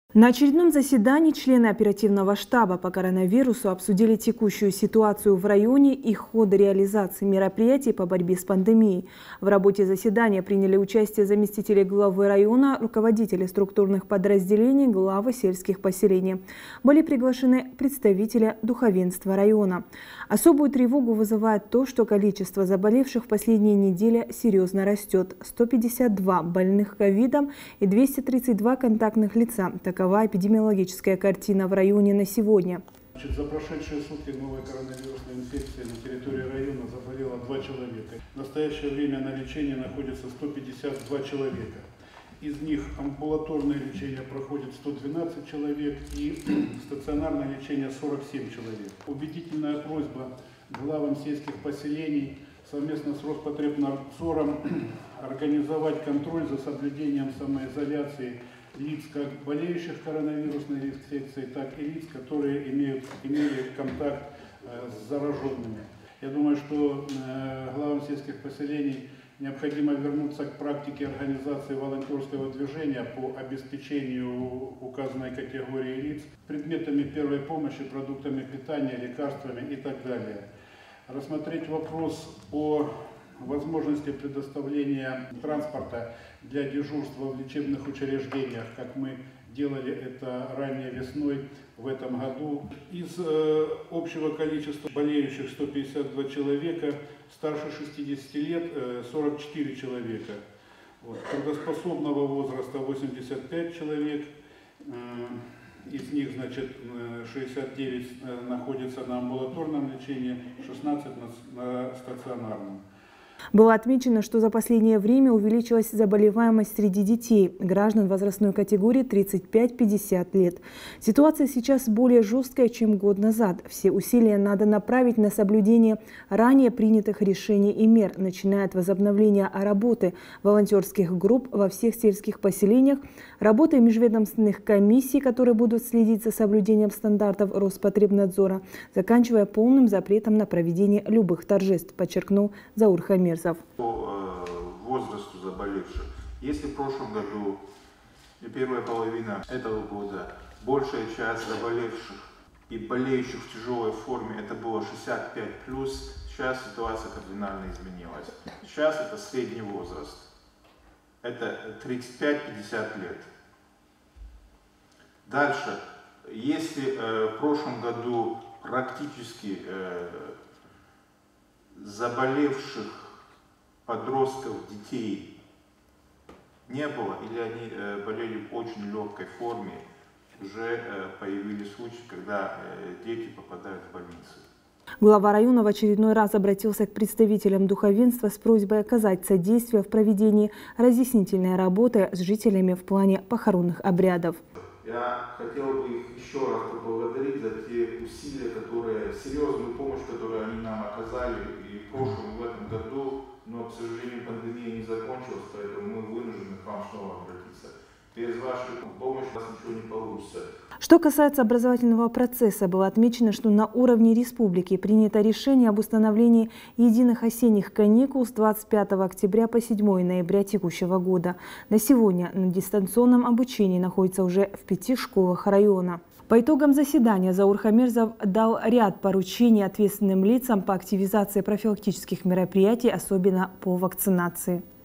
На очередном заседании члены оперативного штаба по коронавирусу обсудили текущую ситуацию в районе и ход реализации мероприятий по борьбе с пандемией. В работе заседания приняли участие заместители главы района, руководители структурных подразделений, главы сельских поселений. Были приглашены представители духовенства района. Особую тревогу вызывает то, что количество заболевших в последние недели серьезно растет. 152 больных ковидом и 232 контактных лица. Такова эпидемиологическая картина в районе на сегодня. За прошедшие сутки новой коронавирусной инфекцией на территории района заболело 2 человека. В настоящее время на лечении находится 152 человека. Из них амбулаторное лечение проходит 112 человек и стационарное лечение 47 человек. Убедительная просьба главам сельских поселений совместно с Роспотребнадзором организовать контроль за соблюдением самоизоляции лиц, как болеющих коронавирусной инфекцией, так и лиц, которые имели контакт с зараженными. Я думаю, что главам сельских поселений необходимо вернуться к практике организации волонтерского движения по обеспечению указанной категории лиц предметами первой помощи, продуктами питания, лекарствами и так далее. Рассмотреть вопрос о возможности предоставления транспорта для дежурства в лечебных учреждениях, как мы делали это ранее весной в этом году. Из общего количества болеющих 152 человека, старше 60 лет 44 человека. Трудоспособного возраста 85 человек, из них, значит, 69 находится на амбулаторном лечении, 16 на стационарном. Было отмечено, что за последнее время увеличилась заболеваемость среди детей, граждан возрастной категории 35-50 лет. Ситуация сейчас более жесткая, чем год назад. Все усилия надо направить на соблюдение ранее принятых решений и мер, начиная от возобновления работы волонтерских групп во всех сельских поселениях, работы межведомственных комиссий, которые будут следить за соблюдением стандартов Роспотребнадзора, заканчивая полным запретом на проведение любых торжеств, подчеркнул Заур Хамерзов. По возрасту заболевших. Если в прошлом году и первая половина этого года большая часть заболевших и болеющих в тяжелой форме это было 65+, сейчас ситуация кардинально изменилась. Сейчас это средний возраст. Это 35-50 лет. Дальше, если в прошлом году практически заболевших подростков, детей не было, или они болели в очень легкой форме, уже появились случаи, когда дети попадают в больницы. Глава района в очередной раз обратился к представителям духовенства с просьбой оказать содействие в проведении разъяснительной работы с жителями в плане похоронных обрядов. Я хотел бы их еще раз поблагодарить за те усилия, серьезную помощь, которую они нам оказали и в прошлом, и в этом году. Но, к сожалению, пандемия не закончилась, поэтому мы вынуждены к вам снова обратиться. Без вашей помощи у нас ничего не получится. Что касается образовательного процесса, было отмечено, что на уровне республики принято решение об установлении единых осенних каникул с 25 октября по 7 ноября текущего года. На сегодня на дистанционном обучении находится уже в 5 школах района. По итогам заседания Заур Хамерзов дал ряд поручений ответственным лицам по активизации профилактических мероприятий, особенно по вакцинации.